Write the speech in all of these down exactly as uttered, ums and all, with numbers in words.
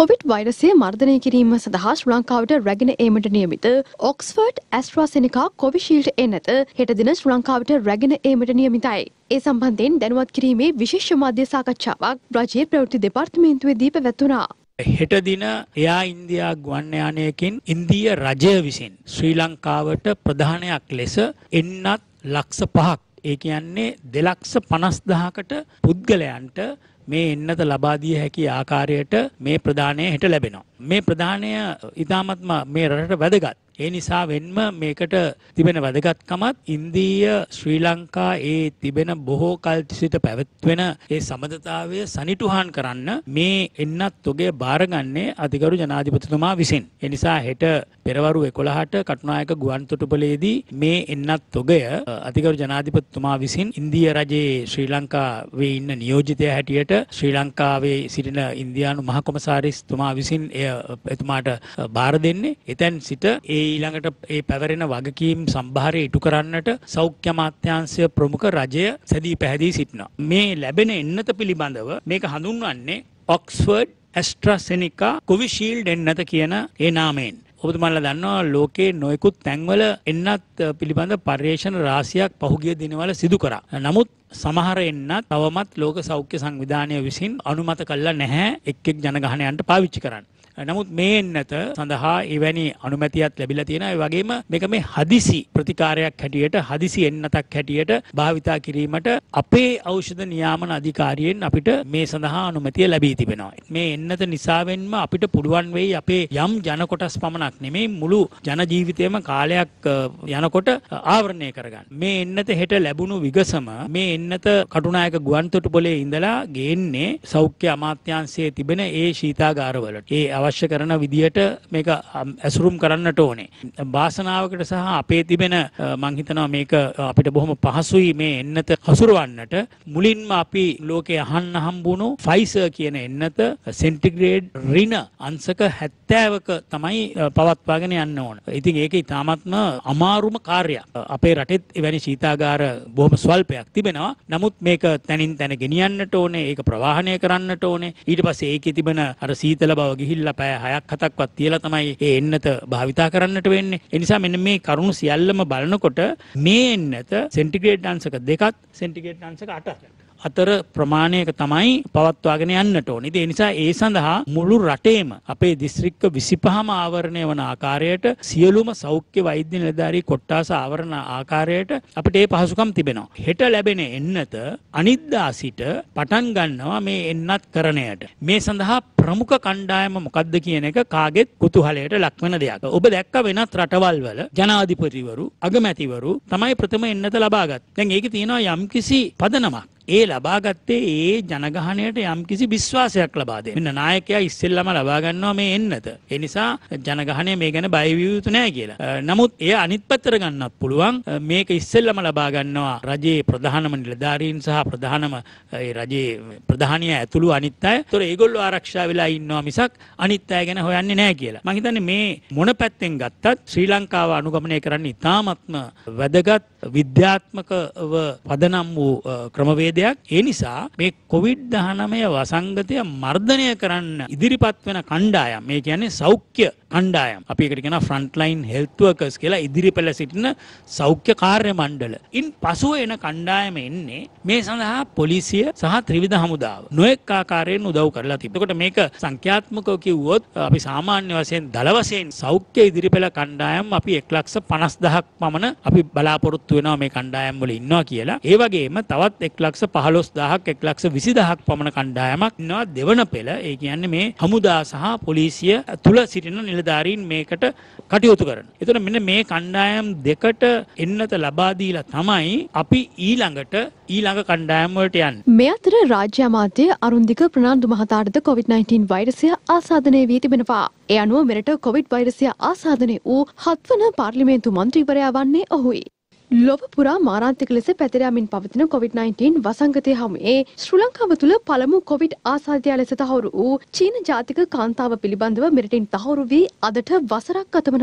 Covid වෛරසය මර්ධනය කිරීම සඳහා ශ්‍රී ලංකාවට රැගෙන ඒමට නියමිත ඔක්ස්ෆර්ඩ් ඇස්ට්‍රාසෙනිකා කොවිෂීල්ඩ් එන්නත හෙට දින ශ්‍රී ලංකාවට රැගෙන ඒමට නියමිතයි. ඒ සම්බන්ධයෙන් දැනුවත් කිරීමේ විශේෂ මාධ්‍ය සාකච්ඡාවක් රජයේ ප්‍රවෘත්ති දෙපාර්තමේන්තුවේදී පැවැත්වුණා. හෙට දින එයා ඉන්දියා ගුවන් යානයකින් ඉන්දීය රජය විසින් ශ්‍රී ලංකාවට ප්‍රධානයක් ලෙස එන්නත් ලක්ෂ පහක් ඒ කියන්නේ දෙලක්ෂ පනස් දහකට පුද්ගලයන්ට මේ එන්නත ලබා දිය හැකි ආකාරයට මේ ප්‍රදානය හෙට ලැබෙනවා. මේ ප්‍රදානය ඉතාමත්ම මේ රටට වැදගත්. ඒ නිසා වෙන්ම මේකට තිබෙන වැදගත්කමත් ඉන්දීය ශ්‍රී ලංකා ඒ තිබෙන බොහෝ කල් සිට පැවැත්වෙන ඒ සබඳතාවය සනිටුහන් කරන්න මේ එන්නත් තොගය බාරගන්නේ අධිකරු ජනාධිපතිතුමා විසින්. ඒ නිසා හෙට පෙරවරු එකොළහට කටුනායක ගුවන් තොටුපළේදී මේ එන්නත් තොගය අධිකරු ජනාධිපතිතුමා විසින් ඉන්දීය රජයේ ශ්‍රී ලංකාවේ ඉන්න නියෝජිතයා හැටියට ශ්‍රී ලංකාවේ සිටින ඉන්දියානු මහ කොමසාරිස්තුමා විසින් එය එතුමාට බාර දෙන්නේ. එතෙන් සිට ඒ ඊළඟට ඒ පැවරෙන වගකීම් සම්භාරය ඉටු කරන්නට සෞඛ්‍ය අමාත්‍යාංශය ප්‍රමුඛ රජය සැදී පැහැදී සිටිනවා. මේ ලැබෙන එන්නත පිළිබඳව මේක හඳුන්වන්නේ ඔක්ස්ෆර්ඩ් ඇස්ට්‍රාසෙනිකා කොවිෂීල්ඩ් එන්නත කියන ඒ නාමයෙන්. ඔබතුමාලා දන්නවා ලෝකේ නොයෙකුත් තැන්වල එන්නත් පිළිබඳ පර්යේෂණ රාශියක් පහුගිය දිනවල සිදු කරා. නමුත් සමහර එන්නත් තවමත් ලෝක සෞඛ්‍ය සංවිධානය විසින් අනුමත කළා නැහැ එක් එක් ජනගහනයන්ට පාවිච්චි කරන්න. නමුත් මේ එන්නත සඳහා එවැනි අනුමැතියක් ලැබිලා තියෙනවා. ඒ වගේම මේක මේ හදිසි ප්‍රතිකාරයක් හැටියට හදිසි එන්නතක් හැටියට භාවිතා කිරීමට අපේ ඖෂධ නියාමන අධිකාරියෙන් අපිට මේ සඳහා අනුමැතිය ලැබී තිබෙනවා. මේ එන්නත නිසාවෙන්ම අපිට පුළුවන් වෙයි අපේ යම් ජන කොටස් පමණක් නෙමෙයි මුළු ජන ජීවිතේම කාලයක් යනකොට ආවරණය කරගන්න. මේ එන්නත හෙට ලැබුණු විගසම මේ එන්නත කටුනායක ගුවන්තොටුපළේ ඉඳලා ගේන්නේ සෞඛ්‍ය අමාත්‍යාංශයේ තිබෙන ඒ ශීතාගාරවලට. ඒ අවශ්‍ය කරන විදියට මේක ඇසුරුම් කරන්නට ඕනේ. වාසනාවකට සහ අපේ තිබෙන මං හිතනවා මේක අපිට බොහොම පහසුයි මේ එන්නත හසුරවන්නට. මුලින්ම අපි ලෝකේ අහන්න හම්බුණු ෆයිසර් කියන එන්නත සෙන්ටිග්‍රේඩ් ඍණ අංශක හැත්තෑවක තමයි පවත්වාගෙන යන්න ඕන. ඉතින් ඒක ඉතාමත්ම අමාරුම කාර්යයක්. අපේ රටෙත් එවැනි ශීතාගාර බොහොම ස්වල්පයක් තිබෙනවා. නමුත් මේක තනින් තන ගෙනියන්නට ඕනේ. ඒක ප්‍රවාහනය කරන්නට ඕනේ. ඊට පස්සේ ඒකේ තිබෙන අර සීතල බව ගිහිල්ලා පැය හයක් හතක්වත් තියලා තමයි ඒ එන්නත භාවිතා කරන්නට වෙන්නේ. ඒ නිසා මෙන්න මේ කරුණු සියල්ලම බලනකොට මේ එන්නත සෙන්ටිග්‍රේඩ් අංශක දෙකත් සෙන්ටිග්‍රේඩ් අංශක අටක් අතර ප්‍රමාණයක තමයි පවත්වාගෙන යන්නට ඕනේ. ඒ නිසා ඒ සඳහා මුළු රටේම අපේ දිස්ත්‍රික්ක විසිපහම ආවරණය වන ආකාරයට සියලුම සෞඛ්‍ය වෛද්‍ය නිලධාරී කොට්ටාස ආවරණ ආකාරයට අපිට ඒ පහසුකම් තිබෙනවා. හෙට ලැබෙන එන්නත අනිද්දා සිට පටන් ගන්නවා මේ එන්නත් කරණයට. මේ සඳහා ප්‍රමුඛ කණ්ඩායම මොකක්ද කියන එක කාගෙත් කුතුහලයට ලක්වන දෙයක්. ඔබ දැක්ක වෙනත් රටවල් වල ජනාධිපතිවරු අගමැතිවරු තමයි ප්‍රථම එන්නත ලබාගත්. දැන් ඒකේ තියෙනවා යම්කිසි පදනමක්. ඒ ලබාගත්තේ ඒ ජනගහනයට යම්කිසි විශ්වාසයක් ලබා දෙන්න. මෙන්න නායකයා ඉස්සෙල්ලාම ලබා ගන්නවා මේ එන්නත. ඒ නිසා ජනගහනය මේ ගැන බය විය යුතු නැහැ කියලා. නමුත් එය අනිත් පැත්තට ගන්නත් පුළුවන්. මේක ඉස්සෙල්ලාම ලබා ගන්නවා රජයේ ප්‍රධානම නිලධාරීන් සහ ප්‍රධානම ඒ රජයේ ප්‍රධානිය ඇතුළු අනිත් අය. ඒතොර ඒගොල්ලෝ ආරක්ෂා වෙලා ඉන්නවා මිසක් අනිත් අය ගැන හොයන්නේ නැහැ කියලා. මම හිතන්නේ මේ මොන පැත්තෙන් ගත්තත් ශ්‍රී ලංකාව අනුගමනය කරන්න ඉතාමත්ම වැදගත් විද්‍යාත්මකව පදනම් වූ ක්‍රමවේදයක්. ඒ නිසා මේ කොවිඩ් දහනවය වසංගතය මර්ධනය කරන්න ඉදිරිපත් වෙන කණ්ඩායම් මේ කියන්නේ සෞඛ්‍ය කණ්ඩායම් අපි ඒකට කියනවා ෆ්‍රන්ට් ලයින් හෙල්ත් වර්කර්ස් කියලා ඉදිරිපෙළ සිටින සෞඛ්‍ය කාර්ය මණ්ඩල. ඉන් පසුව එන කණ්ඩායම එන්නේ මේ සඳහා පොලිසිය සහ ත්‍රිවිධ හමුදාව නොඑක ආකාරයෙන් උදව් කරලා තිබෙනවා. එතකොට මේක සංඛ්‍යාත්මකව කිව්වොත් අපි සාමාන්‍ය වශයෙන් දල වශයෙන් සෞඛ්‍ය ඉදිරිපෙළ කණ්ඩායම් අපි එක ලක්ෂ පනස් දහසක් පමණ අපි බලාපොරොත්තු වෙනවා මේ කණ්ඩායම් වල ඉන්නවා කියලා. ඒ වගේම තවත් එක ලක්ෂ පහළොස් දහසක් එක ලක්ෂ විසි දහසක් පමණ කණ්ඩායමක් ඉන්නවා දෙවන පෙළ. ඒ කියන්නේ මේ හමුදා සහ පොලිසිය තුල සිටින නිලධාරීන් මේකට කටයුතු කරන. එතකොට මෙන්න මේ කණ්ඩායම් දෙකට එන්නත ලබා දීලා තමයි අපි ඊළඟට ඊළඟ කණ්ඩායම් වලට යන්නේ. මේ අතර රාජ්‍ය අමාත්‍ය අරුන්දික ප්‍රනාන්දු මහතාටද කොවිඩ් නයින්ටීන් වෛරසය ආසාදනය වී තිබෙනවා. ඒ අනුව මෙරට කොවිඩ් වෛරසය ආසාදනය වූ හත්වන පාර්ලිමේන්තු මන්ත්‍රීවරයා වන්නේ ඔහුයි. ලොව පුරා මාරාන්තික ලෙස පැතිර යමින් පවතින කොවිඩ් නයින්ටීන් වසංගතය හමුවේ ශ්‍රී ලංකාව තුළ පළමු කොවිඩ් ආසාදිතයා ලෙස තහවුරු වූ චීන ජාතික කාන්තාව පිළිබඳව මෙරටින් තහවුරු වී අදට වසරක් ගත වනවා.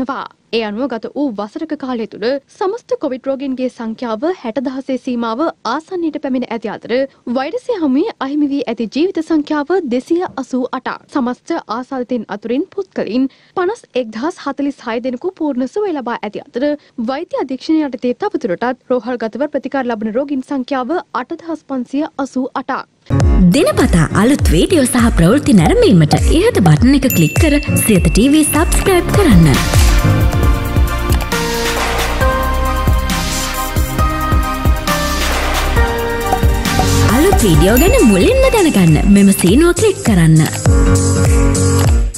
ඒ අනුව ගත වූ වසරක කාලය තුළ සමස්ත කොවිඩ් රෝගීන්ගේ සංඛ්‍යාව හැට දහසේ සීමාව ආසන්නයට පැමිණ ඇති අතර වෛරසය හමුවේ අහිමි වී ඇති ජීවිත සංඛ්‍යාව දෙසිය අසූ අටක්. සමස්ත ආසාදිතයින් අතුරින් පුද්ගලයින් පනස් එක්දහස් හතළිස් හය දෙනෙකු පූර්ණ සුවය ලබා ඇති අතර වෛද්‍ය අධීක්ෂණය යටතේ තවදුරටත් රෝහල්ගතව ප්‍රතිකාර ලබන රෝගීන් සංඛ්‍යාව අටදහස් පන්සිය අසූ අටක්. දිනපතා අලුත් වීඩියෝ සහ ප්‍රවෘත්ති නැරඹීමට ඉහත බටන් එක ක්ලික් කර සියත ටීවී සබ්ස්ක්‍රයිබ් කරන්න. අලුත් වීඩියෝ ගැන මුලින්ම දැනගන්න මෙම සීනුව ක්ලික් කරන්න.